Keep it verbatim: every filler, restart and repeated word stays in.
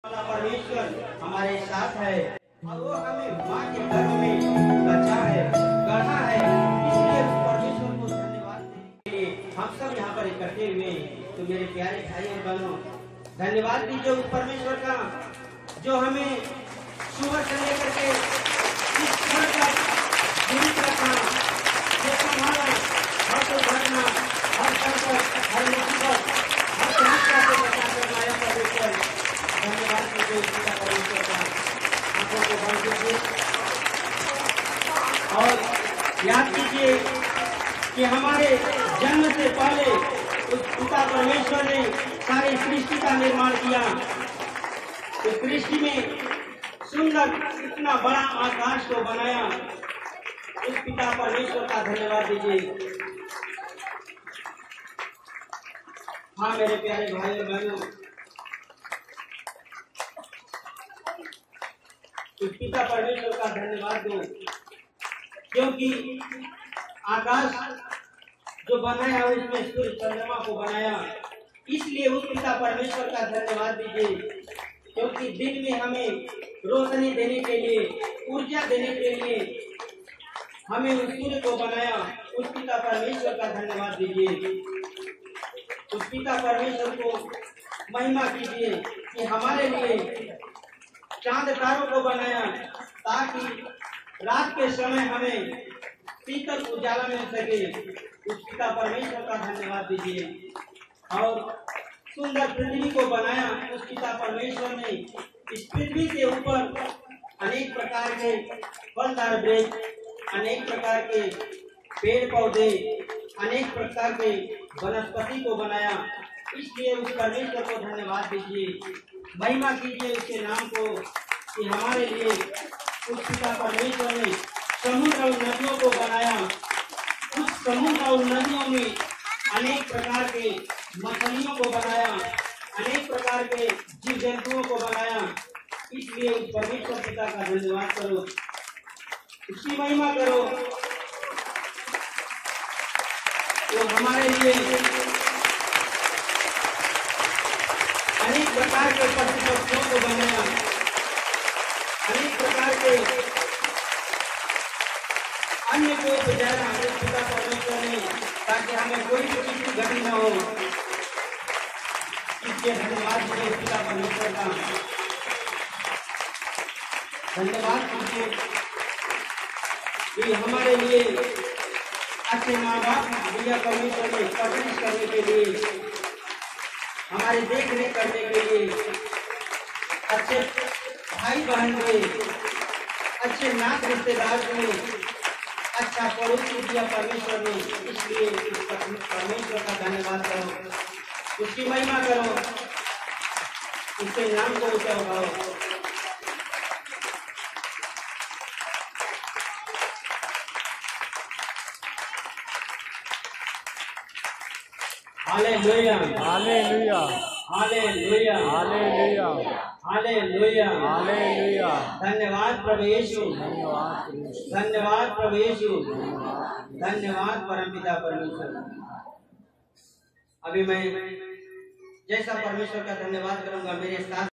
परमेश्वर हमारे साथ है और वो हमें माँ के गर्भ में बचा है, गढ़ा है। इसलिए परमेश्वर को धन्यवाद देने के लिए हम सब यहाँ पर इकट्ठे हुए हैं। तो मेरे प्यारे भाई और बहनों, धन्यवाद दीजिए उस परमेश्वर का जो हमें सुबह से लेकर के इस क्षण तक जीवित रखा, जो संभाला हर कोई घटना, हर संकट, हर मुसीबत, हर समस्या से बचाकर लाया। परमेश्वर धन्यवाद दीजिए उसका परमेश्वर का। आंखों को बंद कीजिए और याद कीजिए कि हमारे जन्म से पहले उस पिता परमेश्वर ने सारी सृष्टि का निर्माण किया। उस सृष्टि में सुंदर इतना बड़ा आकाश को बनाया। उस पिता परमेश्वर का धन्यवाद दीजिए। हाँ मेरे प्यारे भाई और बहनों, उस पिता परमेश्वर का धन्यवाद दो, क्योंकि आकाश जो बनाया उसमें सूर्य चंद्रमा को बनाया। इसलिए उस पिता परमेश्वर का धन्यवाद दीजिए, क्योंकि दिन में हमें रोशनी देने के लिए, ऊर्जा देने के लिए हमें उस सूर्य को बनाया। उस पिता परमेश्वर का धन्यवाद दीजिए। उस पिता परमेश्वर को महिमा कीजिए कि हमारे लिए चांद तारों को बनाया, ताकि रात के समय हमें शीतल उजाला मिल सके। उस पिता परमेश्वर का धन्यवाद दीजिए। और सुंदर पृथ्वी को बनाया उस पिता परमेश्वर ने। इस पृथ्वी के ऊपर अनेक प्रकार के फलदार वृक्ष, अनेक प्रकार के पेड़ पौधे, अनेक प्रकार के वनस्पति को बनाया। इसलिए उस परमेश्वर को धन्यवाद दीजिए, महिमा कीजिए उसके नाम को कि हमारे लिए उस पिता परमेश्वर ने समुद्र और नदियों को बनाया। उस समुद्र और नदियों में अनेक प्रकार के मछलियों को बनाया, अनेक प्रकार के जीव जंतुओं को बनाया। इसलिए उस परमेश्वर पिता का धन्यवाद करो, उसकी महिमा करो। वो हमारे लिए अनेक प्रकार के पशु पक्षियों को बनाया, अनेक प्रकार के अन्य को बचाया उस पिता परमेश्वर ने, ताकि हमें कोई भी चीज की घटी न हो। इसलिए धन्यवाद दीजिए पिता परमेश्वर का। धन्यवाद कीजिए कि हमारे लिए अच्छे माँ बाप दिया परमेश्वर ने परवरिश करने के लिए, हमारे देख रेख करने के लिए, अच्छे भाई बहन हुए, अच्छे नात रिश्तेदार हुए, अच्छा पड़ोसी दिया परमेश्वर ने। इसलिए उस परमेश्वर का धन्यवाद करो, उसकी महिमा करो, उसके नाम को ऊंचा उठाओ। Hallelujah, hallelujah, hallelujah, hallelujah, hallelujah, hallelujah. धन्यवाद प्रभु यीशु, धन्यवाद प्रभु यीशु, धन्यवाद प्रभु यीशु, धन्यवाद परमपिता परमेश्वर। अभी मैं जैसा परमेश्वर का धन्यवाद करूंगा, मेरे साथ